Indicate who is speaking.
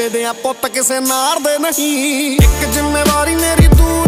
Speaker 1: ਕਿਸੇ ਦੇ ਆ ਪੁੱਤ ਕਿਸੇ ਨਾਰ ਦੇ ਨਹੀਂ। ਇੱਕ ਜ਼ਿੰਮੇਵਾਰੀ ਮੇਰੀ ਦੂਰ